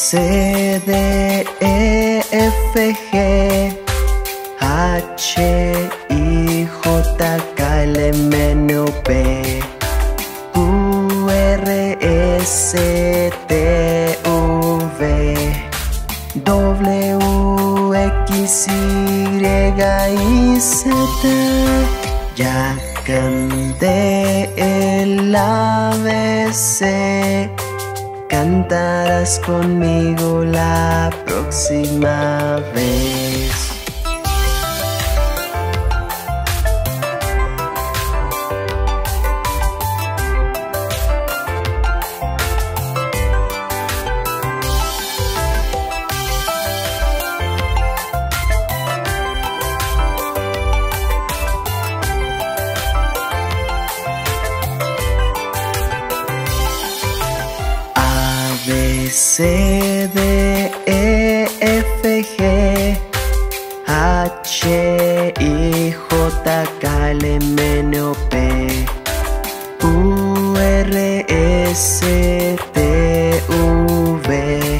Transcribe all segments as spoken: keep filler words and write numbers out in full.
C, D, E, F, G, H, I, J, K, L, M, N, O, P, Q, R, S, T, V, W, X, Y y Z. Ya canté el A B C, cantarás conmigo la próxima vez. C, D, E, F, G, H, I, J, K, L, M, N, O, P, Q, R, S, T, V,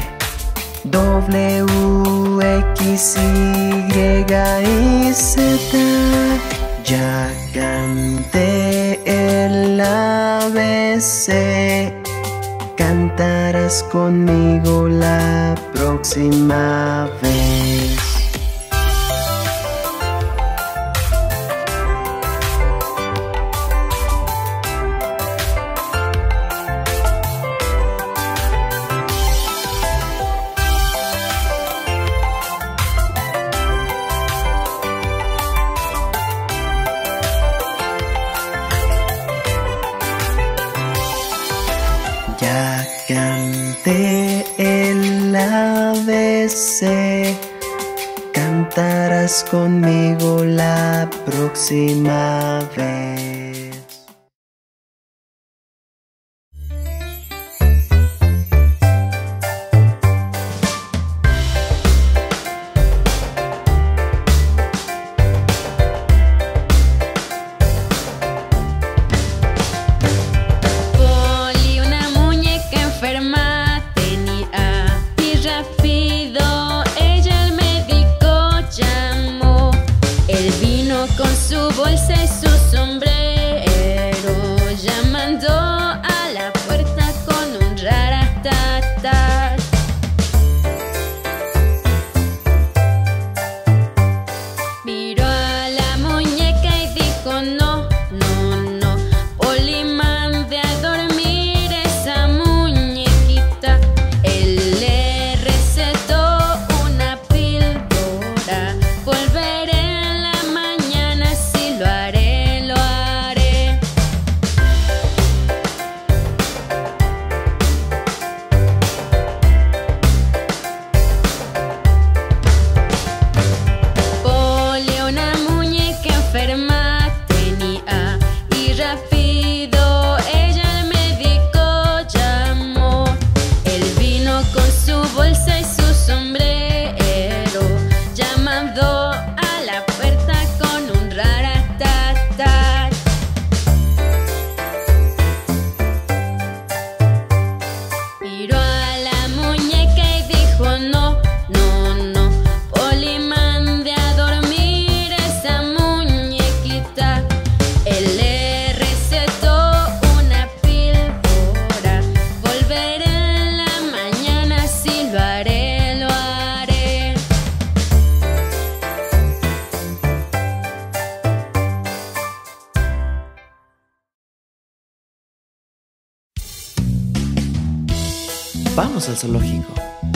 W, X, Y y Z. Ya canté el A B C, cantarás conmigo la próxima vez. Ya canté el A B C, cantarás conmigo la próxima vez. Con su bolsa y su sombrero, llamando a la puerta con un raratatá. Miró a la muñeca y dijo: no, no, no, Polly, mande a dormir esa muñequita. Él le recetó una píldora. Volveré tenía y rápido ella al médico llamó. Él vino con su bolsa y su sombrero, llamando a la puerta con un raratatá. Miró a la muñeca y dijo: no, no, no, Polly, mande a dormir esa muñequita. Él le recetó una píldora. Volveré en la mañana, si lo haré, lo haré. Vamos al zoológico.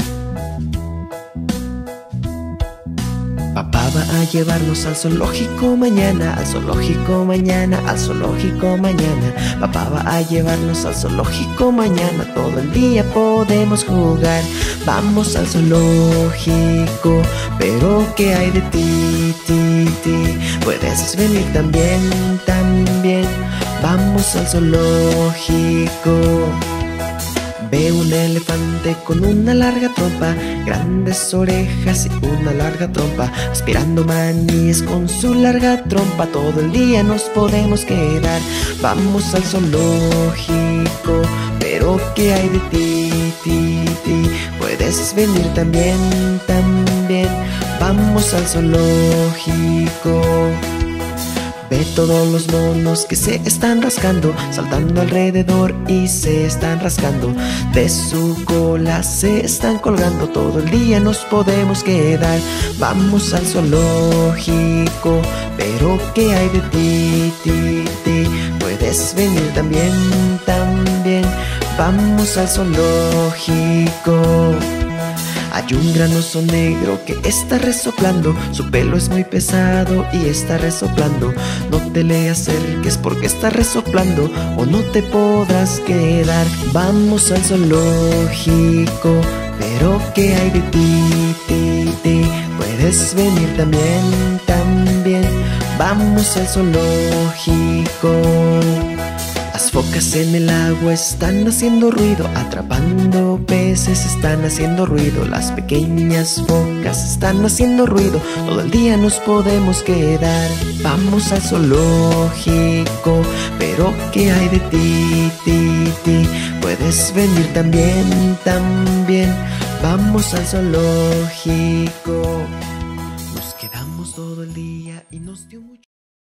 Papá va a llevarnos al zoológico mañana, al zoológico mañana, al zoológico mañana. Papá va a llevarnos al zoológico mañana, todo el día podemos jugar. Vamos al zoológico, pero ¿qué hay de ti, ti, ti? Puedes venir también, también. Vamos al zoológico. Ve un elefante con una larga trompa, grandes orejas y una larga trompa, aspirando maníes con su larga trompa. Todo el día nos podemos quedar. Vamos al zoológico, pero ¿qué hay de ti? ti, ti. Puedes venir también, también. Vamos al zoológico. Ve todos los monos que se están rascando, saltando alrededor y se están rascando. De su cola se están colgando, todo el día nos podemos quedar. Vamos al zoológico, pero ¿qué hay de ti, ti, ti? Puedes venir también, también. Vamos al zoológico. Hay un gran oso negro que está resoplando, su pelo es muy pesado y está resoplando. No te le acerques porque está resoplando o no te podrás quedar. Vamos al zoológico, pero ¿qué hay de ti, ti, ti? Puedes venir también, también. Vamos al zoológico. Las focas en el agua están haciendo ruido, atrapando peces están haciendo ruido. Las pequeñas focas están haciendo ruido, todo el día nos podemos quedar. Vamos al zoológico, pero ¿qué hay de ti, ti, ti? Puedes venir también, también. Vamos al zoológico. Nos quedamos todo el día y nos dio mucho.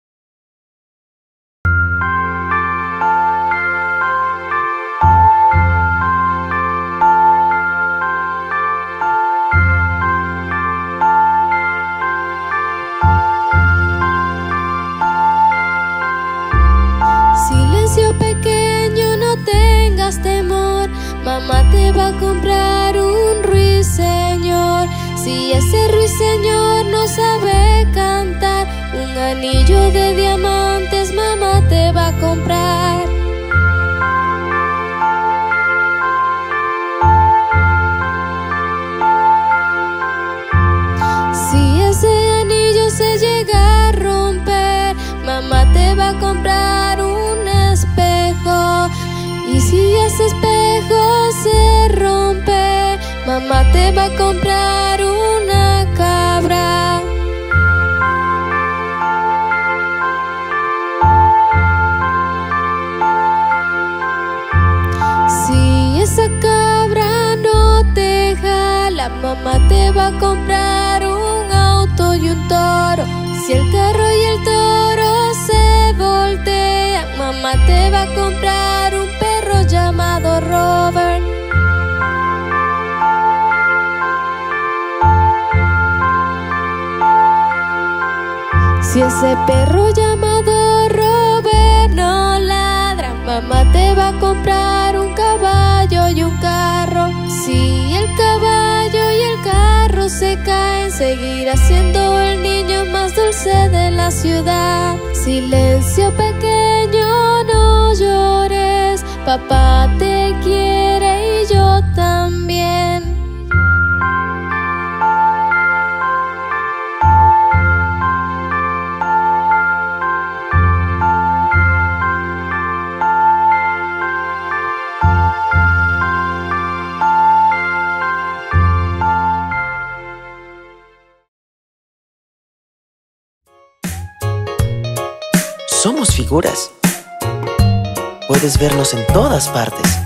Temor, mamá te va a comprar un ruiseñor. Si ese ruiseñor no sabe cantar, un anillo de diamantes mamá te va a comprar. Si ese anillo se llega a romper, mamá te va a comprar un espejo. Y si ese espejo se rompe, mamá te va a comprar una cabra. Si esa cabra no te jala, mamá te va a comprar un auto y un toro. Si el carro y el toro se voltean, mamá te va a comprar un perro llamado Robert. Si ese perro llamado Robert no ladra, mamá te va a comprar un caballo y un carro. Si el caballo y el carro se caen, seguirá siendo el niño más dulce de la ciudad. Silencio pequeño, no llores, papá te quiere y yo también. Somos figuras. Puedes vernos en todas partes.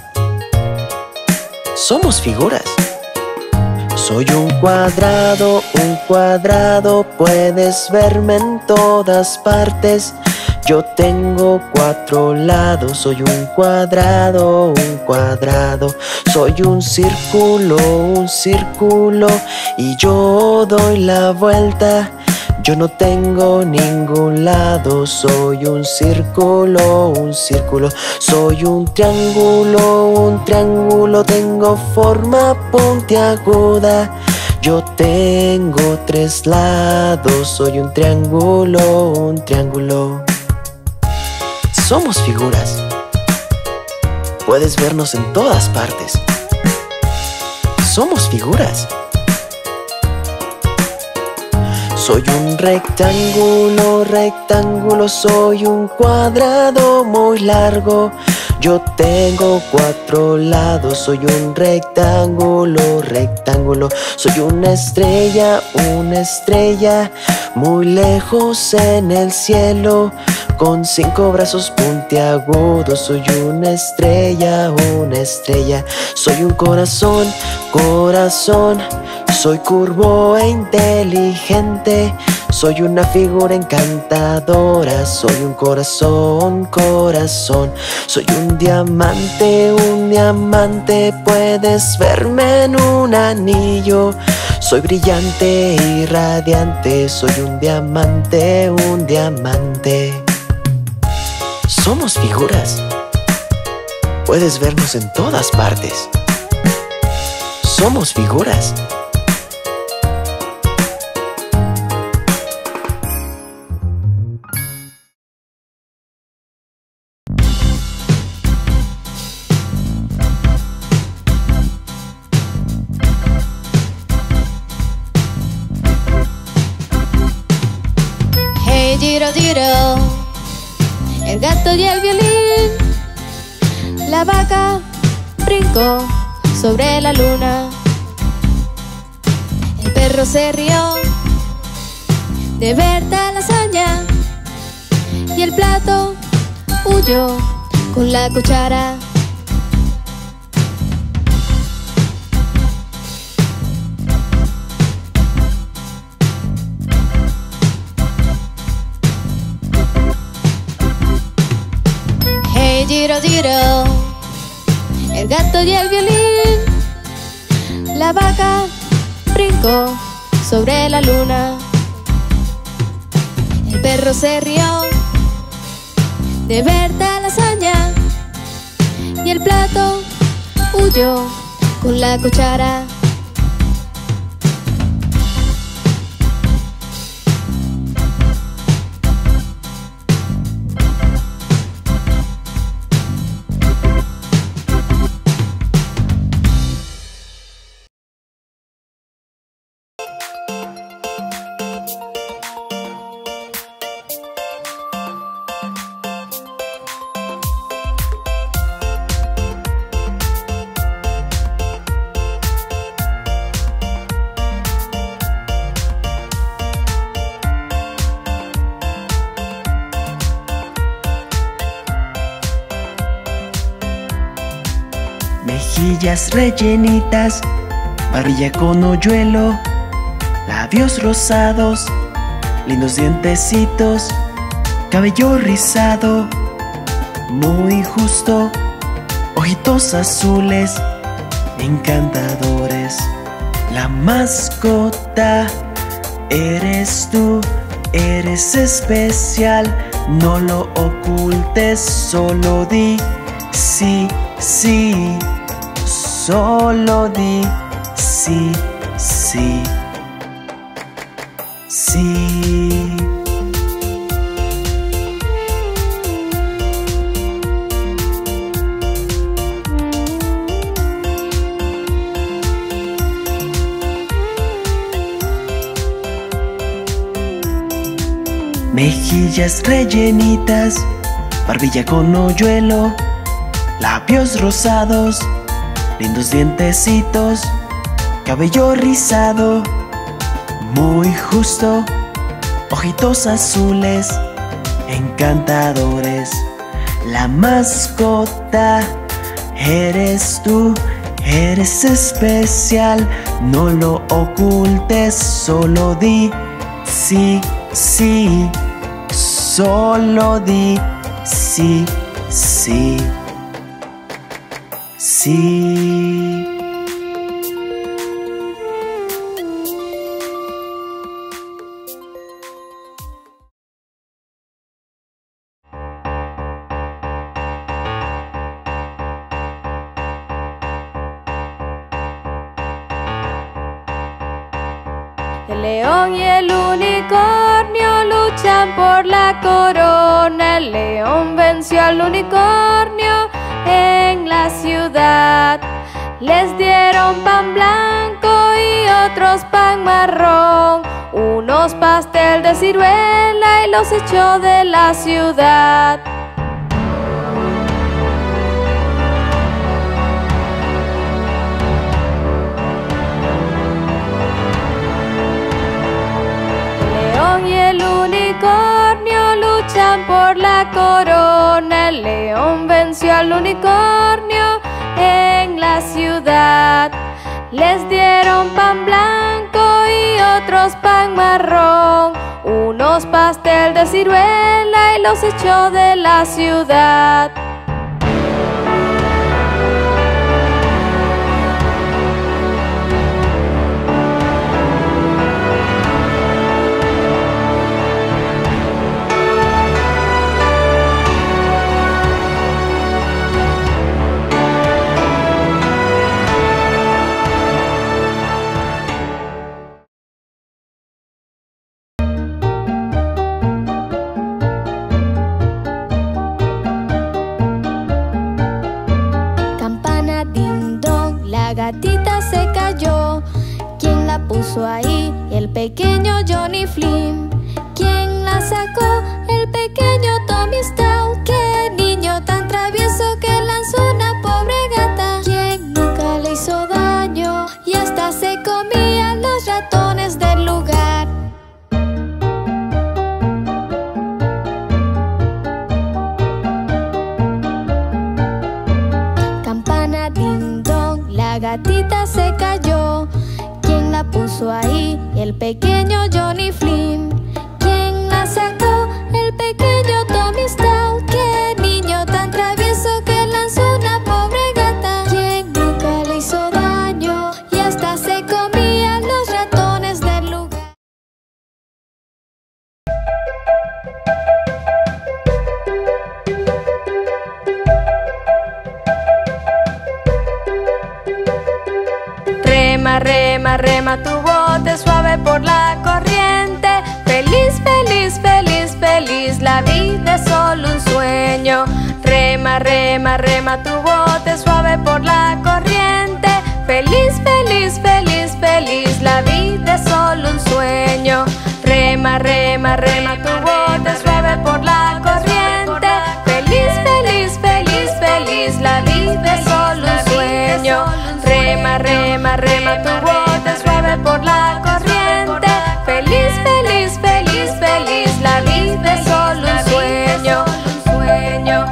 Somos figuras. Soy un cuadrado, un cuadrado. Puedes verme en todas partes. Yo tengo cuatro lados. Soy un cuadrado, un cuadrado. Soy un círculo, un círculo. Y yo doy la vuelta. Yo no tengo ningún lado, soy un círculo, un círculo. Soy un triángulo, un triángulo. Tengo forma puntiaguda. Yo tengo tres lados, soy un triángulo, un triángulo. Somos figuras. Puedes vernos en todas partes. Somos figuras. Soy un rectángulo, rectángulo. Soy un cuadrado muy largo. Yo tengo cuatro lados, soy un rectángulo, rectángulo. Soy una estrella, una estrella, muy lejos en el cielo, con cinco brazos puntiagudos. Soy una estrella, una estrella. Soy un corazón, corazón. Soy curvo e inteligente. Soy una figura encantadora. Soy un corazón, corazón. Soy un diamante, un diamante. Puedes verme en un anillo. Soy brillante y radiante. Soy un diamante, un diamante. Somos figuras. Puedes vernos en todas partes. Somos figuras. Giro, giro, el gato y el violín. La vaca brincó sobre la luna. El perro se rió de ver tal hazaña y el plato huyó con la cuchara. Giro, giro, el gato y el violín. La vaca brincó sobre la luna. El perro se rió de ver tal hazaña y el plato huyó con la cuchara. Mejillas rellenitas, barbilla con hoyuelo, labios rosados, lindos dientecitos, cabello rizado, muy justo, ojitos azules, encantadores. La mascota eres tú, eres especial, no lo ocultes, solo di sí, sí. Solo di sí, sí, sí. Mejillas rellenitas, barbilla con hoyuelo, labios rosados, lindos dientecitos, cabello rizado, muy justo, ojitos azules, encantadores. La mascota eres tú, eres especial, no lo ocultes, solo di sí, sí, solo di sí, sí. Sí. El león y el unicornio luchan por la corona. El león venció al unicornio en la ciudad. Les dieron pan blanco y otros pan marrón, unos pastel de ciruela y los echó de la ciudad. por la corona. El león venció al unicornio en la ciudad. Les dieron pan blanco y otros pan marrón, unos pastel de ciruela y los echó de la ciudad. Ahí el pequeño Johnny Flynn. ¿Quién la sacó? El pequeño Tommy Stout. ¡Qué niño tan travieso que lanzó una pobre gata! ¿Quién nunca le hizo daño y hasta se comía los ratones del lugar? Campana ding dong, la gatita se cayó. La puso ahí el pequeño Johnny Flynn. ¿Quién la sacó? El pequeño Tommy Stout. ¡Qué niño tan travieso que lanzó una pobre gata! ¿Quién nunca le hizo daño y hasta se comía los ratones del lugar? Rema, rema, rema tu bote suave por la corriente. Feliz, feliz, feliz, feliz, la vida es solo un sueño. Rema, rema, rema tu bote suave por la corriente. Feliz, feliz, feliz, feliz, la vida es solo un sueño. Rema, rema, rema tu bote suave por la corriente. Feliz, feliz, feliz, feliz, la vida es solo un sueño. Rema, rema, rema tu bote suave por la corriente. Feliz, feliz, feliz, feliz, la vida es solo un sueño, sueño.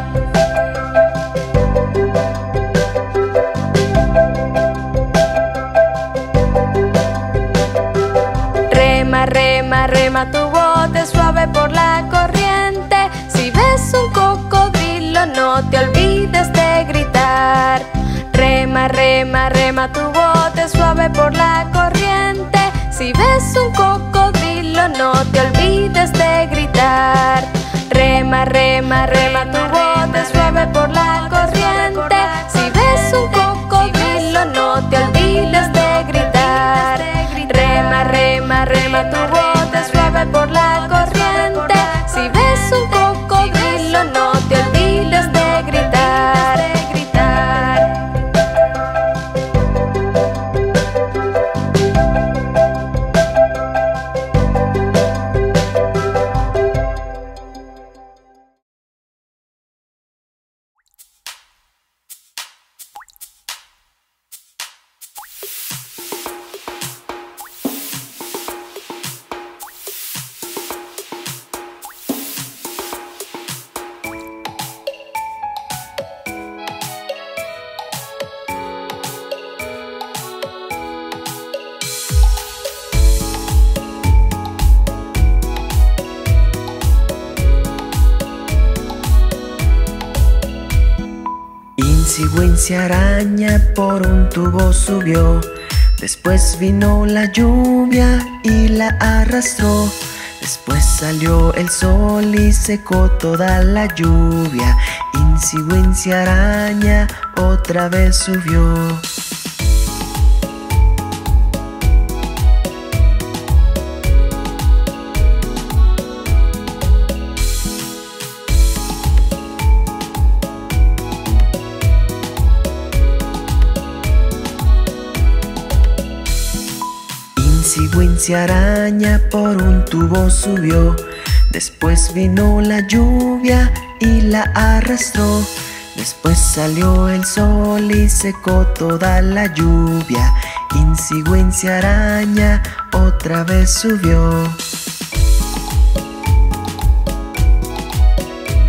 Rema, rema, rema tu bote suave por la corriente. Si ves un cocodrilo no te olvides de gritar. Rema, rema, rema tu bote suave por la corriente. Si ves un cocodrilo no te olvides de gritar. Rema, rema, rema tu bote suave por la corriente. Si ves un cocodrilo no te olvides de gritar. Rema, rema, rema tu bote suave por la corriente. Si ves un cocodrilo no te olvides de gritar. Insigüencia araña por un tubo subió. Después vino la lluvia y la arrastró. Después salió el sol y secó toda la lluvia. Insigüencia araña otra vez subió. Insigüencia araña por un tubo subió. Después vino la lluvia y la arrastró. Después salió el sol y secó toda la lluvia. Insigüencia araña otra vez subió.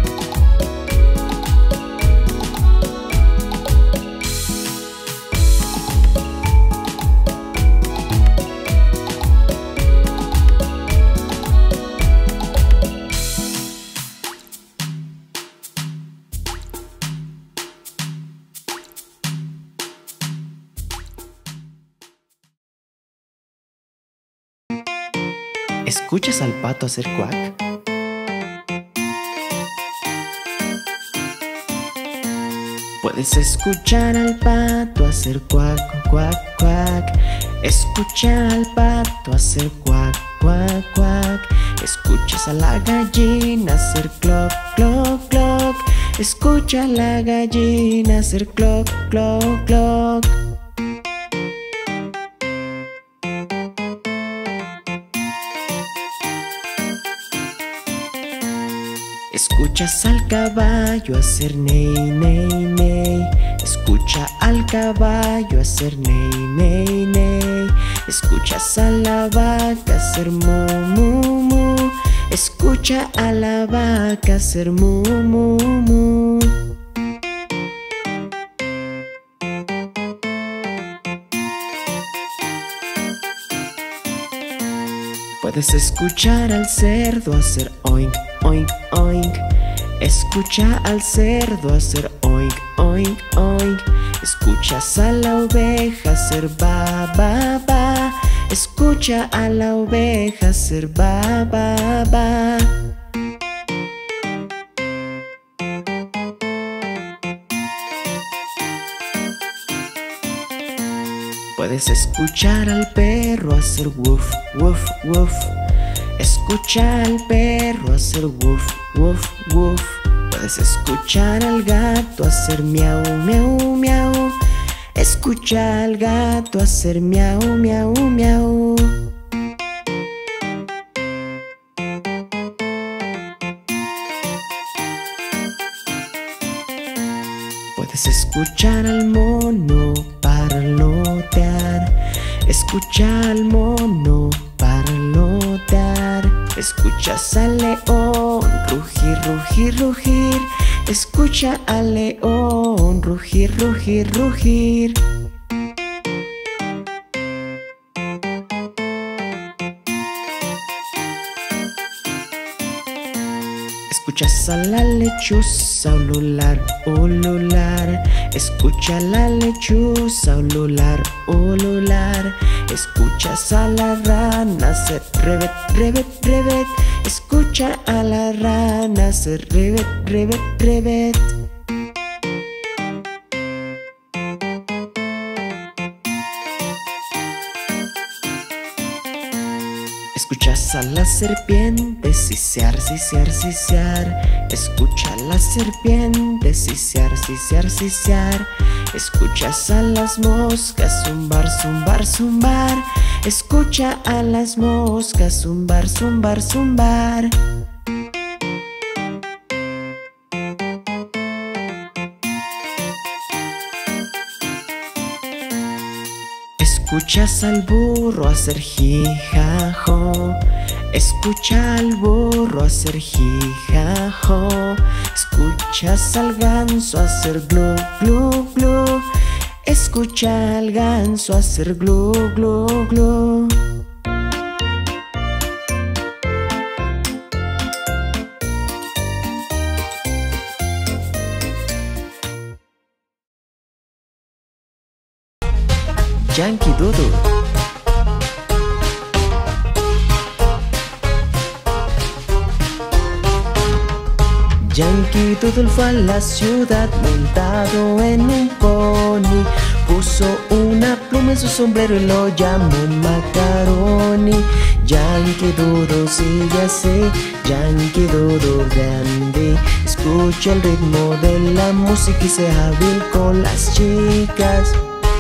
¿Escuchas al pato hacer cuac? Puedes escuchar al pato hacer cuac, cuac, cuac. Escucha al pato hacer cuac, cuac, cuac. Escuchas a la gallina hacer cloc, cloc, cloc. Escucha a la gallina hacer cloc, cloc, cloc. Escuchas al caballo hacer ney, ney, ney. Escucha al caballo hacer ney, ney, ney. Escuchas a la vaca hacer mu, mu, mu. Escucha a la vaca hacer mu, mu, mu. Puedes escuchar al cerdo hacer oink, oink, oink. Escucha al cerdo hacer oink, oink, oink. Escuchas a la oveja hacer ba, ba, ba. Escucha a la oveja hacer ba, ba, ba. Puedes escuchar al perro hacer woof, woof, woof. Escucha al perro hacer woof, woof, woof. Puedes escuchar al gato hacer miau, miau, miau. Escucha al gato hacer miau, miau, miau. Puedes escuchar al mono parlotear. Escucha al mono parlotear. Escuchas al león rugir, rugir, rugir. Escucha al león rugir, rugir, rugir. Escuchas a la lechuza ulular, ulular. Escucha a la lechuza ulular, ulular. Escuchas a la rana hacer rebet, rebet, rebet. Escucha a la rana hacer rebet, rebet, rebet. Escuchas a la serpiente sisear, sisear, sisear. Escucha a la serpiente sisear, sisear, sisear. Escuchas a las moscas zumbar, zumbar, zumbar. Escucha a las moscas zumbar, zumbar, zumbar. Escuchas al burro hacer jijajo. Escucha al burro hacer jijajo. Escuchas al ganso hacer glu, glu, glu. Escucha al ganso hacer glu, glu, glu. Yankee Doodle. Yankee Doodle fue a la ciudad montado en un pony. Puso una pluma en su sombrero y lo llamó Macaroni. Yankee Doodle sigue así, Yankee Doodle grande. Escucha el ritmo de la música y sea hábil con las chicas.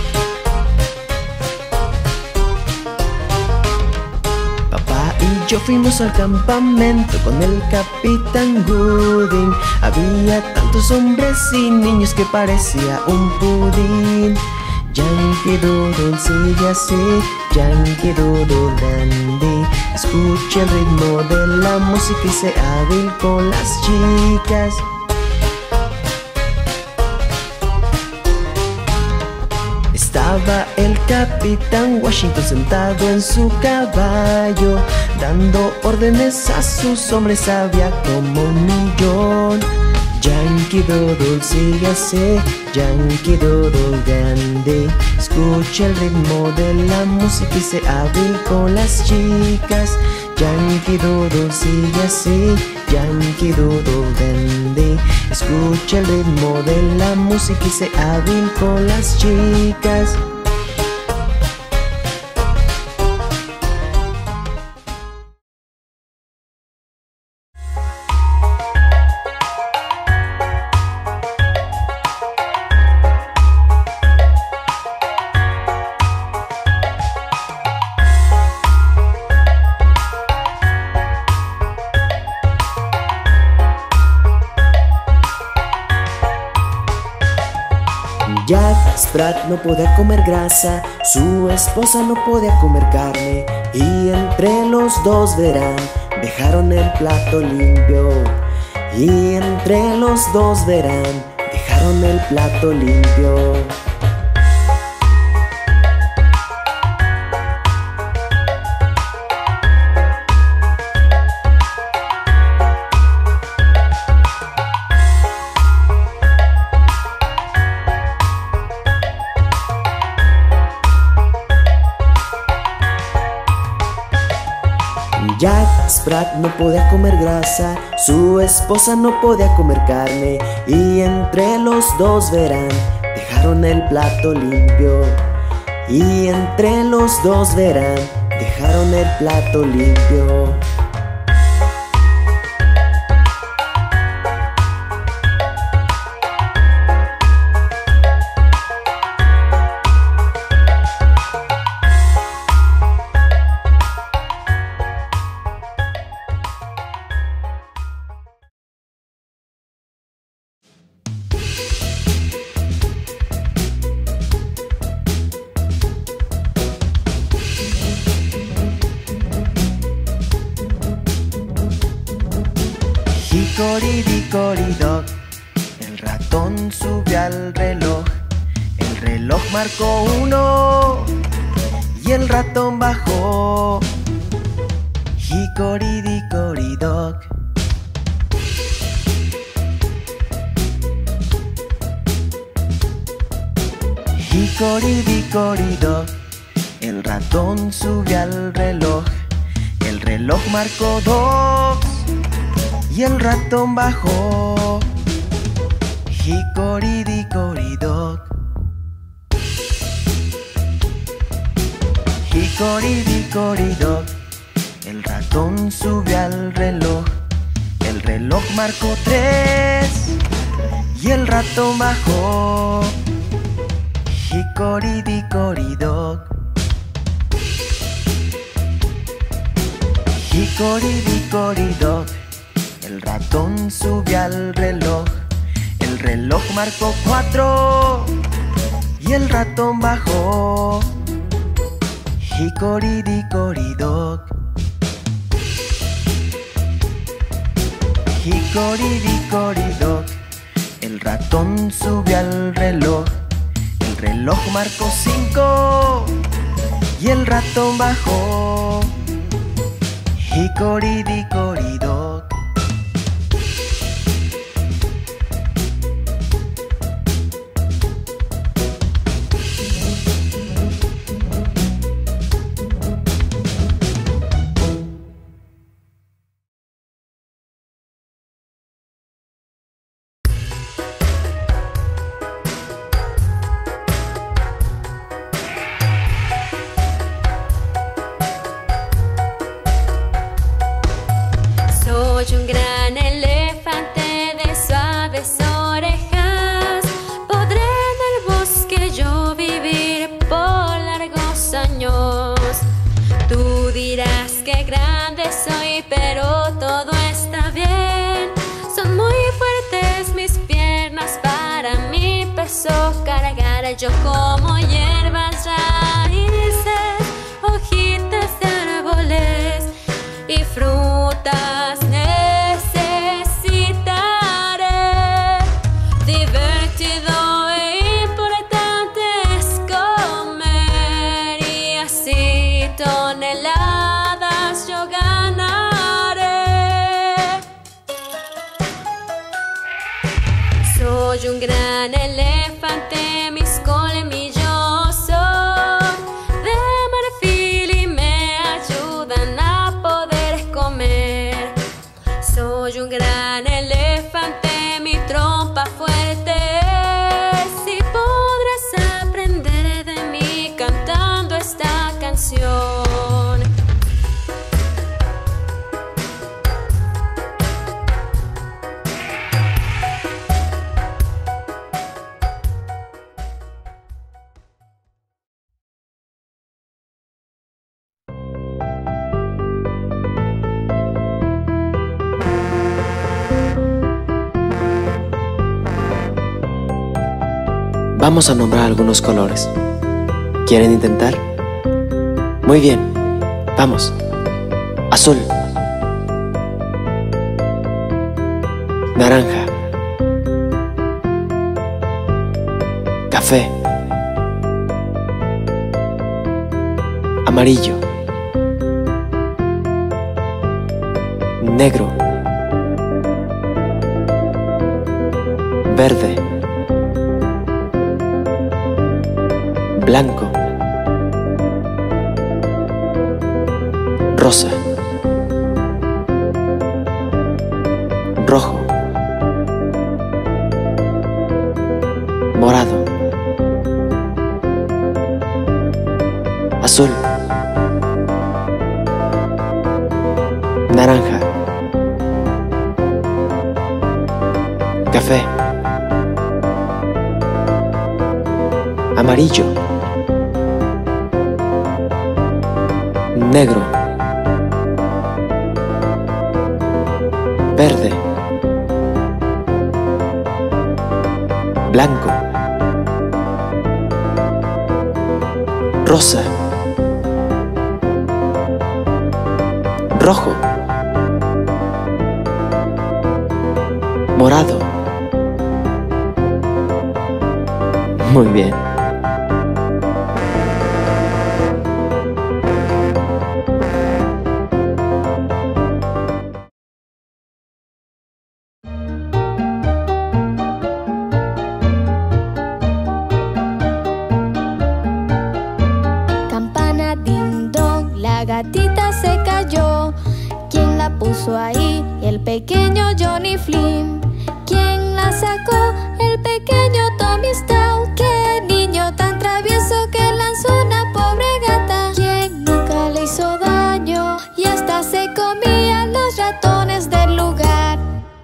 Yo fuimos al campamento con el Capitán Gooding. Había tantos hombres y niños que parecía un pudín. Yankee Doodle sigue así, Yankee Doodle dandy. Escucha el ritmo de la música y sea hábil con las chicas. Estaba el Capitán Washington sentado en su caballo, dando órdenes a sus hombres, había como un millón. Yankee Doodle sigue así, Yankee Doodle grande. Escucha el ritmo de la música y sea hábil con las chicas. Yankee Doodle sigue así, Yankee Doodle Dandy. Escucha el ritmo de la música y sé hábil con las chicas. Jack Sprat no podía comer grasa, su esposa no podía comer carne, y entre los dos verán, dejaron el plato limpio. Y entre los dos verán, dejaron el plato limpio. Jack Sprat no podía comer grasa, su esposa no podía comer carne, y entre los dos verán, dejaron el plato limpio. Y entre los dos verán, dejaron el plato limpio. Hickory-dickory-dock, el ratón subió al reloj. El reloj marcó uno y el ratón bajó. Hickory-dickory-dock. Hickory-dickory-dock, el ratón subió al reloj. El reloj marcó dos y el ratón bajó. Hickory-dickory-dock. Hickory-dickory-dock, el ratón subió al reloj. El reloj marcó tres y el ratón bajó. Hickory-dickory-dock. Hickory-dickory-dock, el ratón subió al reloj. El reloj marcó cuatro y el ratón bajó. Hickory-dickory-dock. Hickory-dickory-dock, el ratón subió al reloj. El reloj marcó cinco y el ratón bajó. Hickory-dickory-dock. Soy un gran elefante de suaves orejas. Podré en el bosque yo vivir por largos años. Tú dirás que grande soy, pero todo está bien. Son muy fuertes mis piernas, para mi peso cargar. Yo como hierbas, raíces, hojitas de árboles y frutas necesitaré. Divertido e importante es comer, y así toneladas yo ganaré. Soy un gran elefante, mis colmillos son de marfil y me ayudan a poder Soy un gran elefante, mi trompa fuerte es, y podrás aprender de mí cantando esta canción. Vamos a nombrar algunos colores. ¿Quieren intentar? Muy bien, vamos. Azul, naranja, café, amarillo, negro, verde, blanco, rosa, rojo, morado, azul, naranja, café, amarillo, negro, verde, blanco, rosa, rojo, morado. Muy bien. Ahí el pequeño Johnny Flynn. ¿Quién la sacó? El pequeño Tommy Stout. ¡Qué niño tan travieso que lanzó una pobre gata! ¿Quién nunca le hizo daño y hasta se comía los ratones del lugar?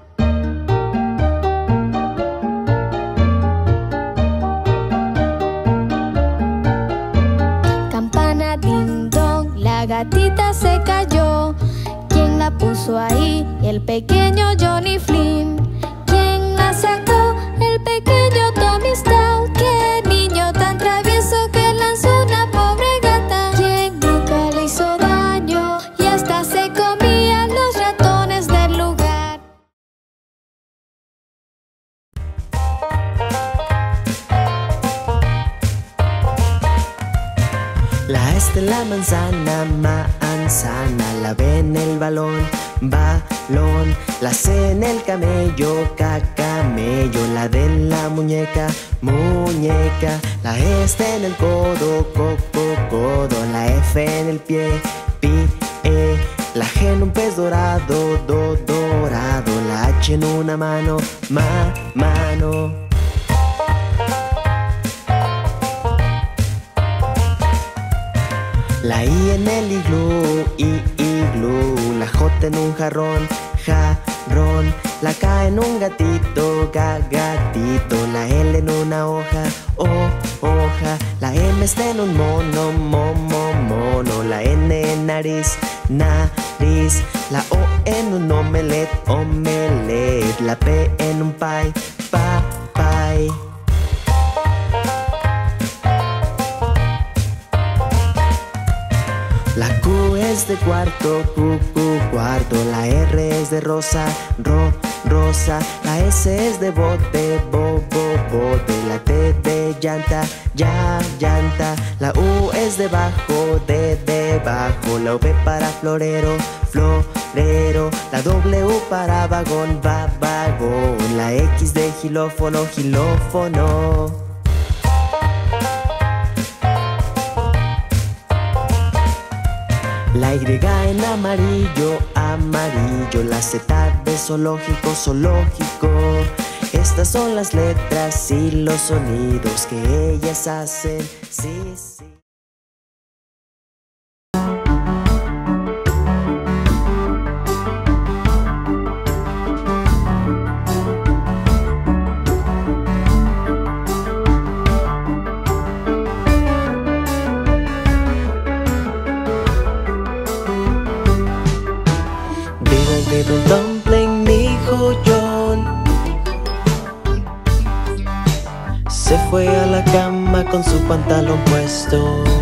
Campana ding dong, la gatita se cayó. ¿Quién la puso ahí? El pequeño Johnny Flynn. ¿Quién la sacó? El pequeño Tommy Stout. ¡Qué niño tan travieso que lanzó una pobre gata! ¿Quién nunca le hizo daño y hasta se comía los ratones del lugar? La A es de la manzana, manzana. La B en el balón, balón. La C en el camello, cacamello. La D en la muñeca, muñeca. La E está en el codo, coco, codo. La F en el pie, pie. La G en un pez dorado, do, dorado. La H en una mano, ma, mano. La I en el iglú, i, iglú. La J en un jarrón, jarrón. La K en un gatito, ga, gatito. La L en una hoja, o, hoja. La M está en un mono, momo, mono. La N en nariz, nariz. La O en un omelette, omelette. La P en un pie, pa, pie. La Q es de cuarto, cu, cu, cuarto. La R es de rosa, ro, rosa. La S es de bote, bo, bo, bote. La T de llanta, ya, llanta. La U es de bajo, de, debajo. La V para florero, florero. La W para vagón, va, vagón. La X de xilófono, xilófono. La Y en amarillo, amarillo. La Z de zoológico, zoológico. Estas son las letras y los sonidos que ellas hacen. Sí, sí. Diddle dumpling, dijo John. Se fue a la cama con su pantalón puesto,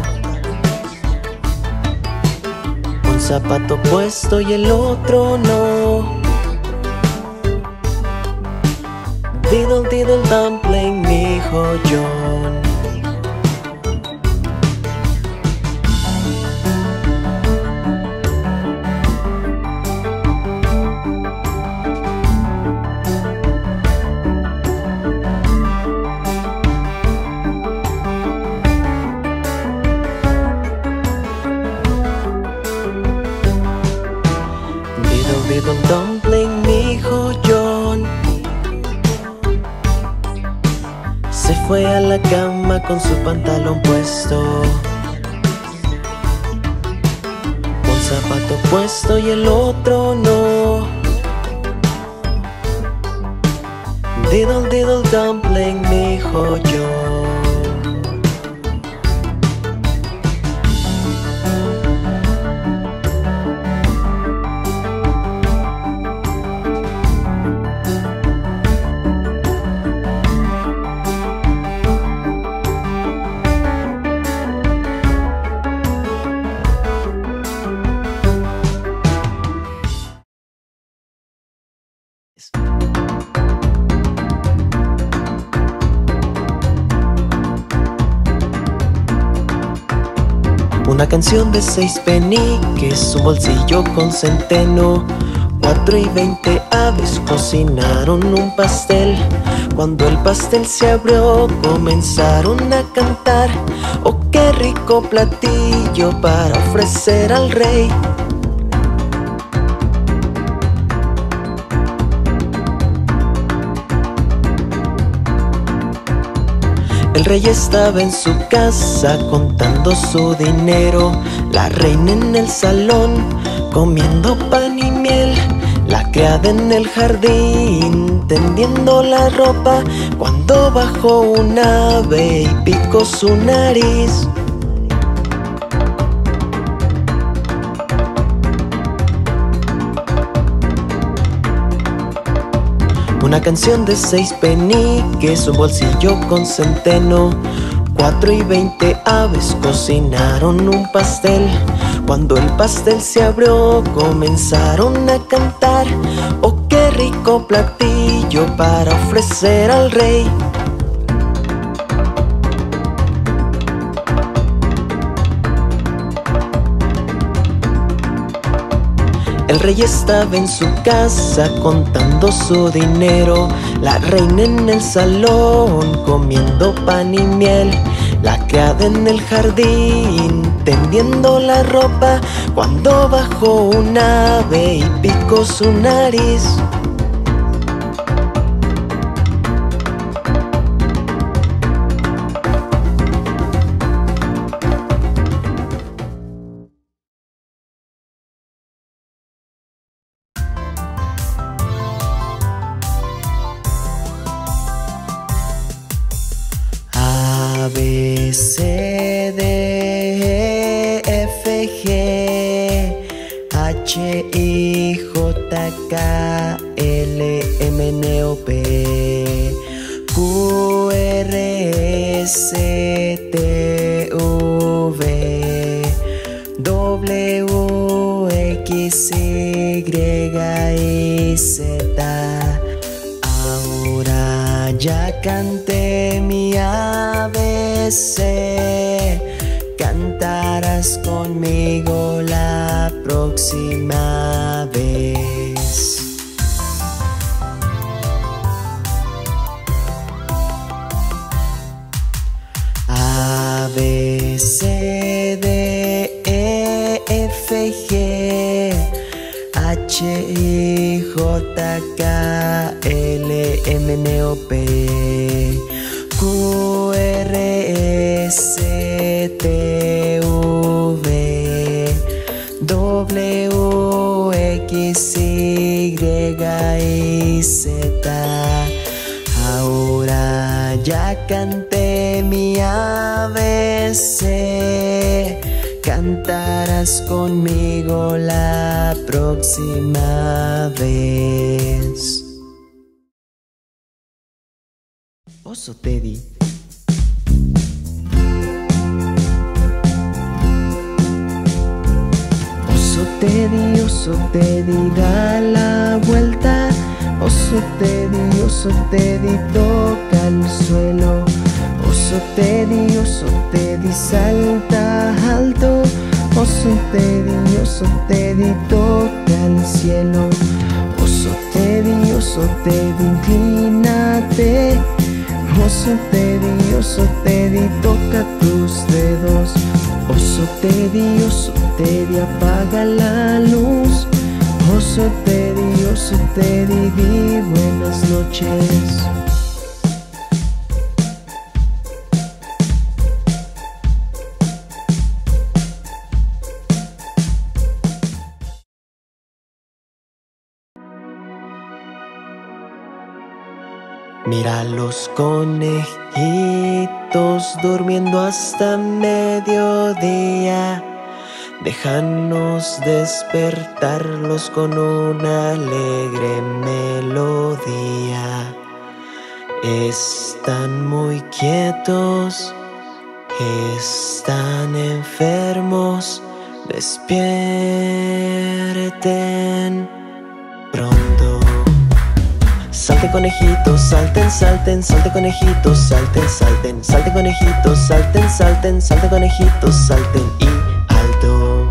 un zapato puesto y el otro no. Diddle diddle dumpling, dijo John. Diddle dumpling, dijo John. Se fue a la cama con su pantalón puesto, un zapato puesto y el otro no. Diddle diddle dumpling, dijo John. Una canción de seis peniques, un bolsillo con centeno. Cuatro y veinte aves cocinaron un pastel. Cuando el pastel se abrió, comenzaron a cantar. ¡Oh, qué rico platillo para ofrecer al rey! El rey estaba en su casa contando su dinero. La reina en el salón comiendo pan y miel. La criada en el jardín tendiendo la ropa, cuando bajó un ave y picó su nariz. Una canción de seis peniques, un bolsillo con centeno. Cuatro y veinte aves cocinaron un pastel. Cuando el pastel se abrió, comenzaron a cantar. ¡Oh, qué rico platillo para ofrecer al rey! El rey estaba en su casa contando su dinero. La reina en el salón comiendo pan y miel. La criada en el jardín tendiendo la ropa, cuando bajó un ave y picó su nariz. A, B, C, D, E, F, G, H, I, J, K, L, M, N, O, P, Q, R, S, T, V, W, X, Y y Z. Ahora ya canté mi A B C, cantarás conmigo la próxima vez. A, B, C, D, E, F, H I J K L M N O P Q R S T V W X Y y Z. Ahora ya canté mi A B C, cantarás conmigo la próxima vez. Oso Teddy. Oso Teddy, oso Teddy, da la vuelta. Oso Teddy, oso Teddy, toca el suelo. Oso Teddy, oso Teddy, salta alto. Oso Teddy, oso Teddy, toca el cielo. Oso Teddy, oso Teddy, inclínate. Oso Teddy, oso Teddy, toca tus dedos. Oso Teddy, oso Teddy, apaga la luz. Oso Teddy, oso Teddy, di buenas noches. Mira los conejitos durmiendo hasta mediodía. Déjanos despertarlos con una alegre melodía. Están muy quietos, están enfermos. Despierten pronto. Salten conejitos, salten, salten, salten conejitos, salten, salten, salten conejitos, salten, salten, salten conejitos, salten y alto.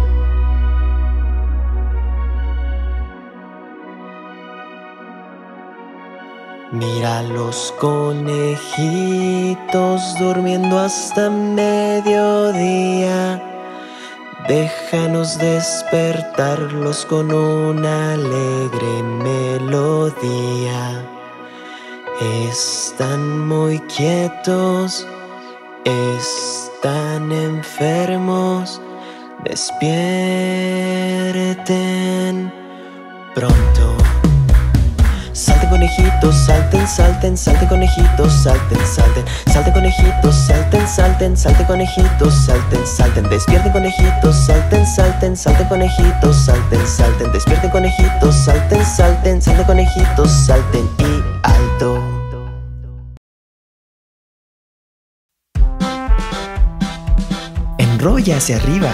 Mira los conejitos durmiendo hasta mediodía. Déjanos despertarlos con una alegre melodía. Están muy quietos, están enfermos. Despierten pronto. Salten conejitos, salten, salten, salten conejitos, salten, salten, salten conejitos, salten, salten, salten conejitos, salten, salten, despierten conejitos, salten, salten, salten conejitos, salten, salten, despierten conejitos, salten, salten, salten conejitos, salten y alto. Enrolla hacia arriba.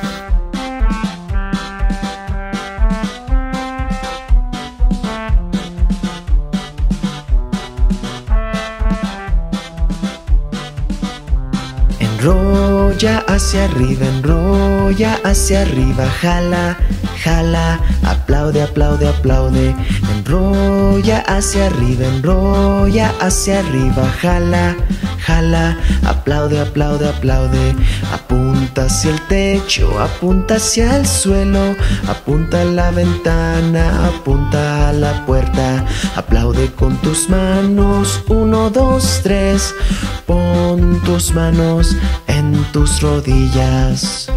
Enrolla hacia arriba, enrolla hacia arriba, jala, jala, aplaude, aplaude, aplaude. Enrolla hacia arriba, enrolla hacia arriba, jala, jala, aplaude, aplaude, aplaude. Apunta hacia el techo, apunta hacia el suelo, apunta a la ventana, apunta a la puerta. Aplaude con tus manos, uno, dos, tres. Pon tus manos en tus rodillas.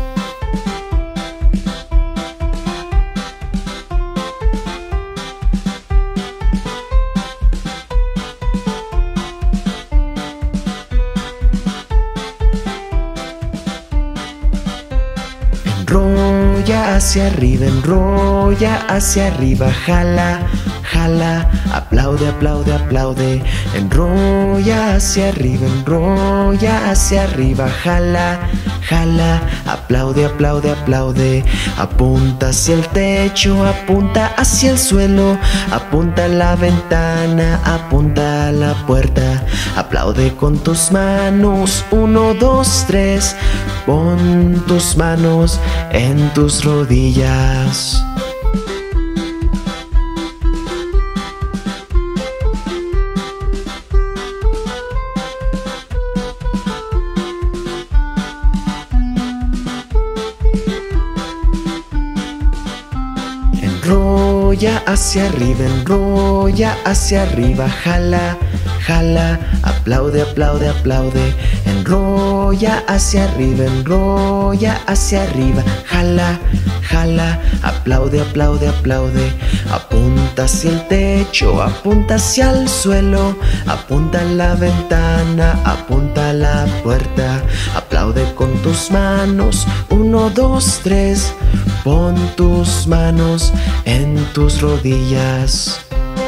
Enrolla hacia arriba, enrolla hacia arriba, jala, jala, aplaude, aplaude, aplaude. Enrolla hacia arriba, enrolla hacia arriba, jala, jala, aplaude, aplaude, aplaude. Apunta hacia el techo, apunta hacia el suelo, apunta a la ventana, apunta a la puerta. Aplaude con tus manos, uno, dos, tres. Pon tus manos en tus rodillas. Enrolla hacia arriba, enrolla hacia arriba, jala, jala, aplaude, aplaude, aplaude. Enrolla hacia arriba, enrolla hacia arriba, jala, jala, aplaude, aplaude, aplaude. Apunta hacia el techo, apunta hacia el suelo, apunta a la ventana, apunta a la puerta. Aplaude con tus manos, uno, dos, tres. Pon tus manos en tus rodillas.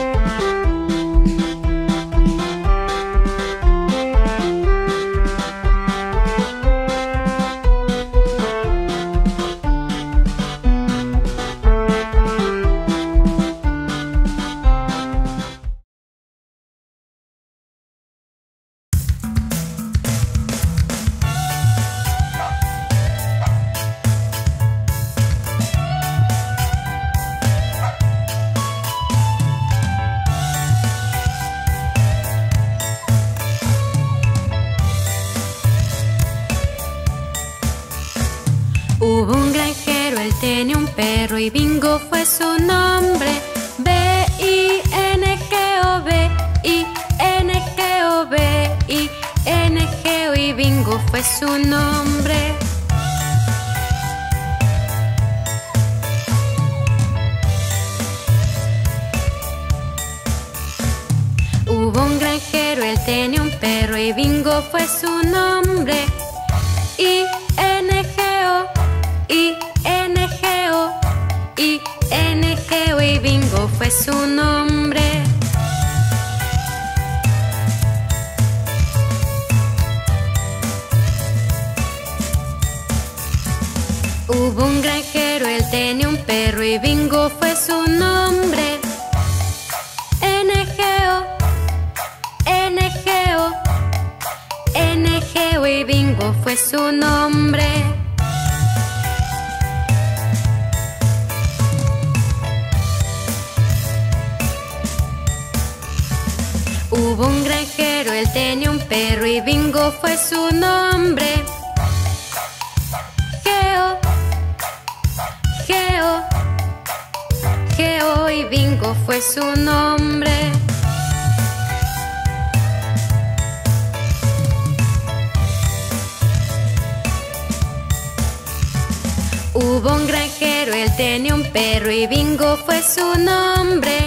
Hubo un granjero, él tenía un perro y Bingo fue su nombre. B I N G O, B I N G O, B I N G O, y Bingo fue su nombre. Hubo un granjero, él tenía un perro y Bingo fue su nombre. I N G O, I N G O, I N G O, y Bingo fue su nombre. Hubo un granjero, él tenía un perro y Bingo fue su nombre. N G O, N G O, N G O, y Bingo fue su nombre. Hubo un granjero, él tenía un perro y Bingo fue su nombre. Geo, Geo, Geo, y Bingo fue su nombre. Hubo un granjero, él tenía un perro y Bingo fue su nombre.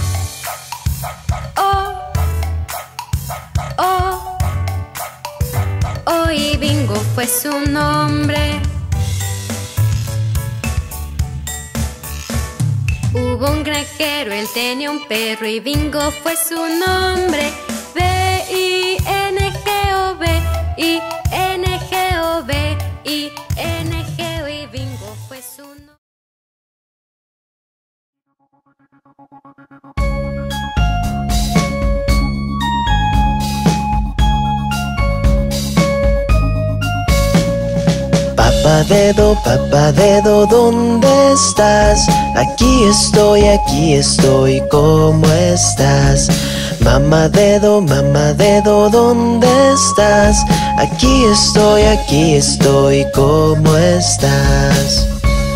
Oh, oh, y Bingo fue su nombre. Hubo un granjero, él tenía un perro y Bingo fue su nombre. B I N G O, B I N G O, B I N G O, y Bingo fue su nombre. Papá dedo, papá dedo, ¿dónde estás? Aquí estoy, aquí estoy, ¿cómo estás? Mamá dedo, mamá dedo, ¿dónde estás? Aquí estoy, aquí estoy, ¿cómo estás?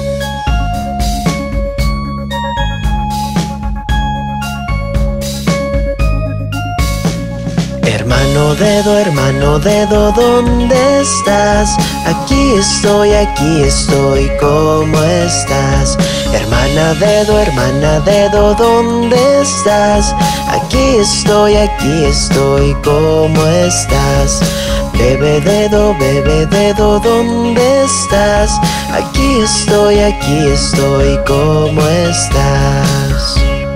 Hermano dedo, hermano dedo, ¿dónde estás? Aquí estoy, aquí estoy, ¿cómo estás? Hermana dedo, hermana dedo, ¿dónde estás? Aquí estoy, aquí estoy, ¿cómo estás? Bebé dedo, bebé dedo, ¿dónde estás? Aquí estoy, aquí estoy, ¿cómo estás?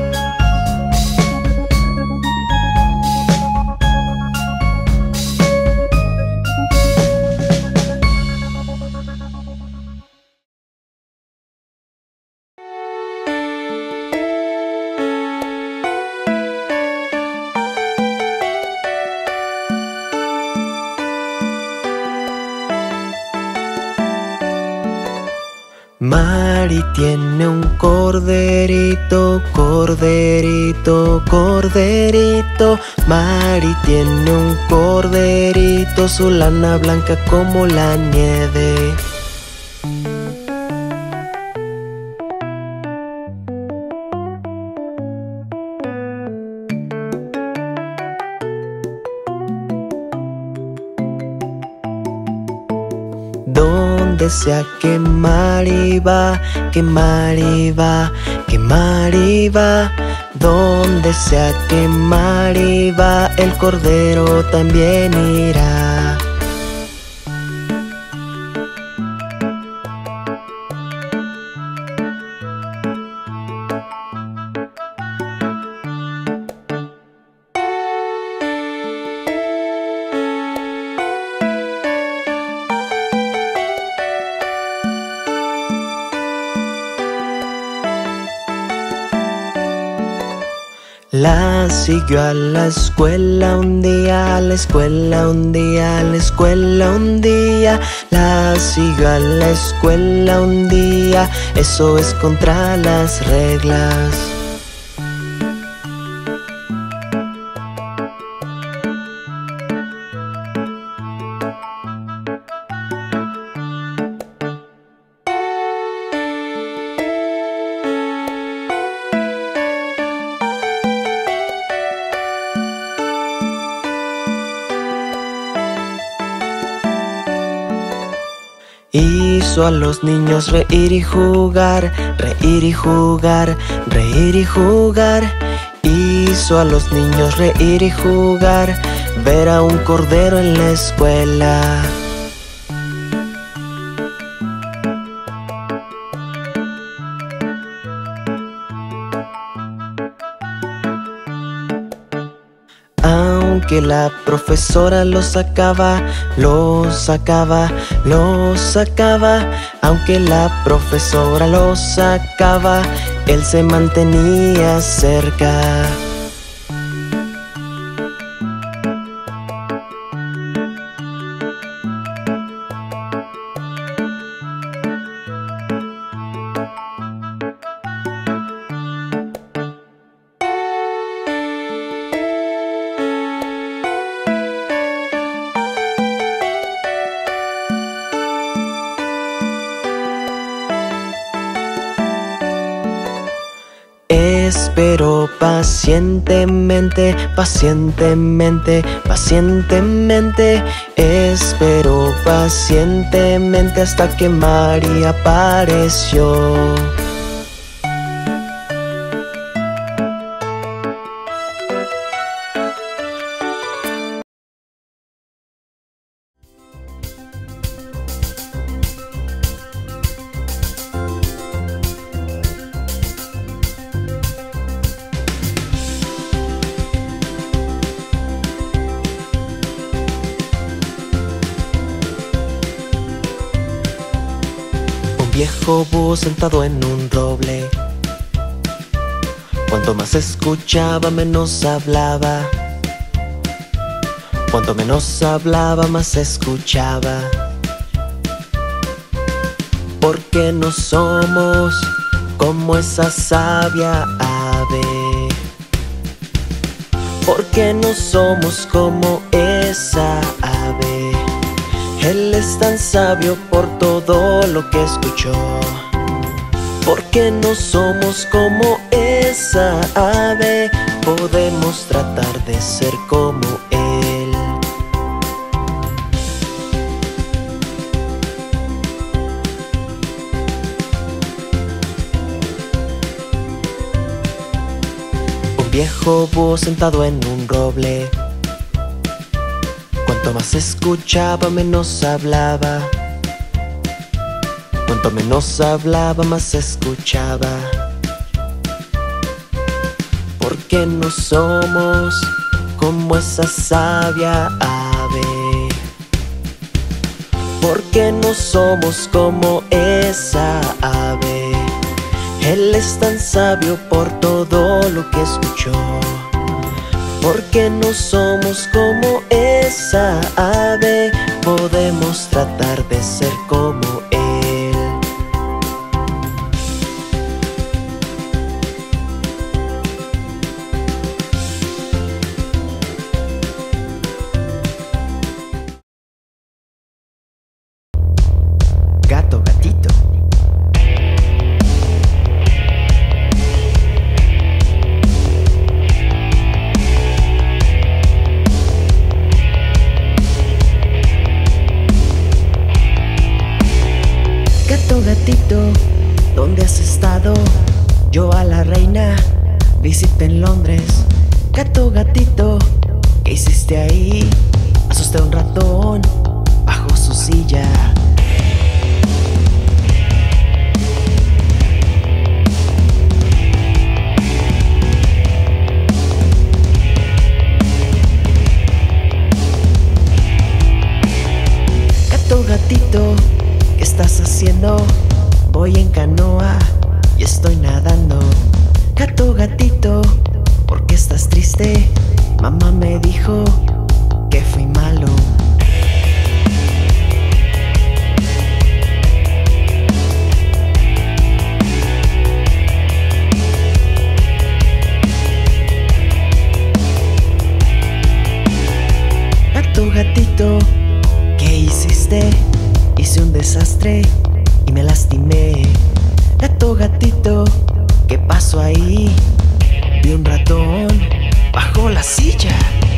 Mari tiene un corderito, corderito, corderito. Mari tiene un corderito, su lana blanca como la nieve. donde sea que Mari va, que Mari va, que Mari va. Donde sea que Mari va, el cordero también irá. La siguió a la escuela un día, a la escuela un día, a la escuela un día. La siguió a la escuela un día, eso es contra las reglas. Hizo a los niños reír y jugar, reír y jugar, reír y jugar. Hizo a los niños reír y jugar, ver a un cordero en la escuela. Aunque la profesora lo sacaba, lo sacaba, lo sacaba. Aunque la profesora lo sacaba, él se mantenía cerca. Esperó pacientemente, pacientemente, pacientemente. Esperó pacientemente hasta que María apareció. Viejo búho sentado en un roble. Cuanto más escuchaba, menos hablaba. Cuanto menos hablaba, más escuchaba. Porque no somos como esa sabia ave. Porque no somos como esa ave. Él es tan sabio por todo lo que escuchó. Porque no somos como esa ave, podemos tratar de ser como Él. Un viejo búho sentado en un roble. Cuanto más escuchaba, menos hablaba. Cuanto menos hablaba, más escuchaba. Porque no somos como esa sabia ave. Porque no somos como esa ave. Él es tan sabio por todo lo que escuchó. Porque no somos como esa ave, podemos tratar de ser como Él. Gato, gatito. visité en Londres. Gato, gatito, ¿qué hiciste ahí? Asusté a un ratón bajo su silla. Gato, gatito, ¿qué estás haciendo? Voy en canoa y estoy nadando. Gato, gatito, ¿por qué estás triste? Mamá me dijo que fui malo. Gato, gatito, ¿qué hiciste? Hice un desastre y me lastimé. Gato, gatito, ¿qué pasó ahí? Vi un ratón bajo la silla.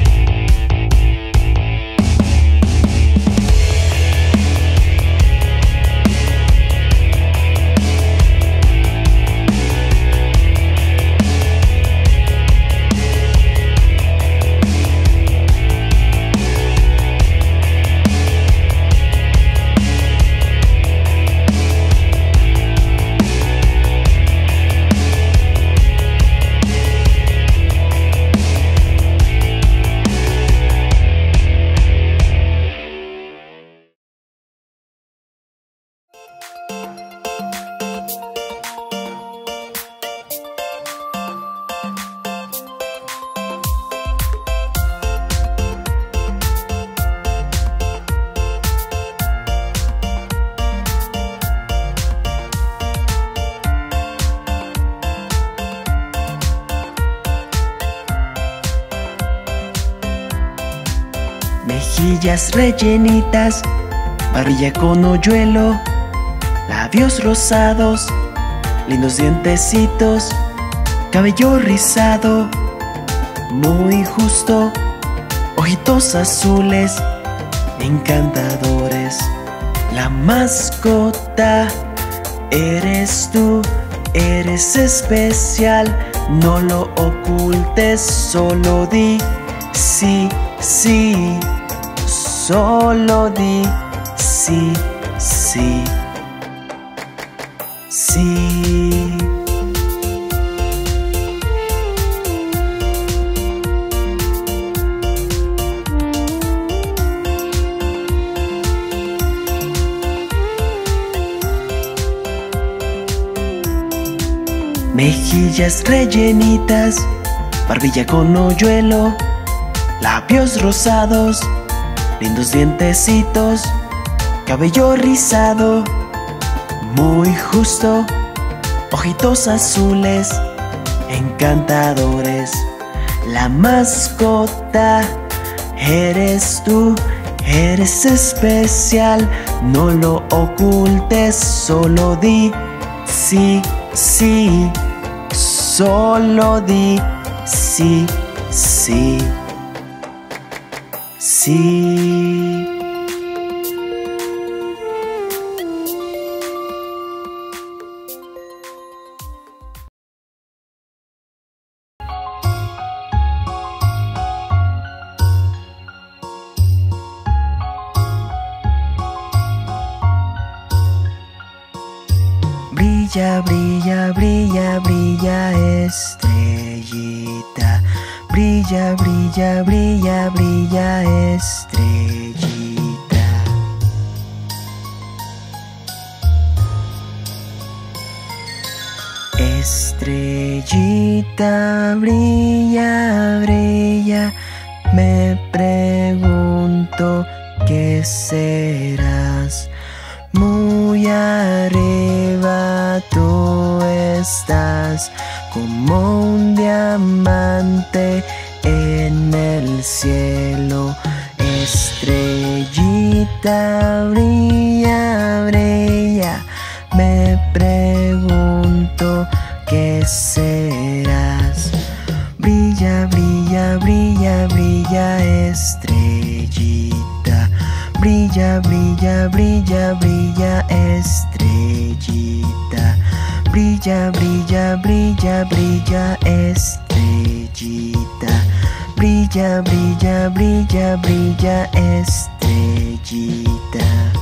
Mejillas rellenitas, barbilla con hoyuelo, labios rosados, lindos dientecitos, cabello rizado, muy justo, ojitos azules, encantadores. La mascota eres tú, eres especial, no lo ocultes, solo di sí, sí. Solo di sí, sí, sí. Mejillas rellenitas, barbilla con hoyuelo, labios rosados, lindos dientecitos, cabello rizado, muy justo, ojitos azules, encantadores. La mascota eres tú, eres especial, no lo ocultes, solo di sí, sí, solo di sí, sí. Sí. Brilla, brilla, brilla, brilla, estrellita. Brilla, brilla, brilla, brilla, estrellita. Estrellita, brilla, brilla, me pregunto qué serás. Muy arriba tú estás, como un diamante en el cielo. Estrellita, brilla, brilla, me pregunto qué serás. Brilla, brilla, brilla, brilla, estrellita. Brilla, brilla, brilla, brilla, estrellita. Brilla, brilla, brilla, brilla, estrellita. Brilla, brilla, brilla, brilla, estrellita.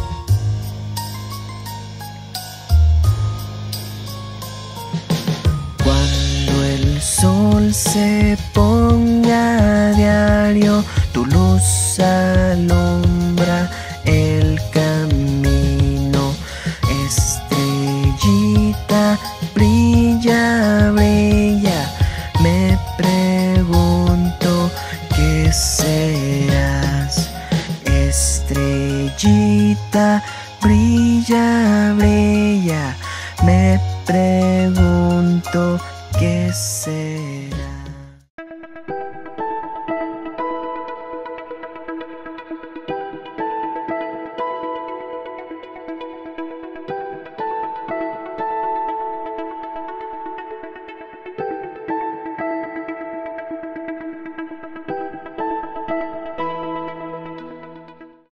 Cuando el sol se ponga a diario, tu luz alumbra el camino. Estrellita, brilla, brilla, me pregunto qué serás. Estrellita, brilla, brilla, me pregunto qué serás.